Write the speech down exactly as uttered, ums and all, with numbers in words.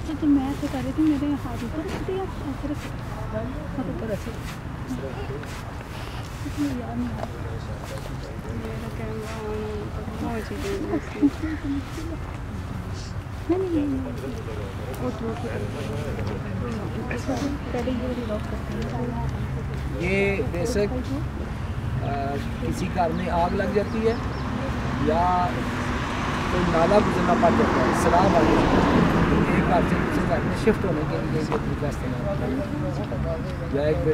तो जब मैं ऐसे कर रही थी मेरे हाथ ऊपर रख दिया, ऐसे रख हाथ ऊपर ऐसे यार मेरा कैमरा ऑन पहुँच ही गया। नहीं नहीं ये बेशक किसी घर में आग लग जाती है या कोई नाला गुजरना पड़ जाता है, सलाब आ जाती है, एक घर से दूसरे घर में शिफ्ट होने के लिए ये तरीका इस्तेमाल या एक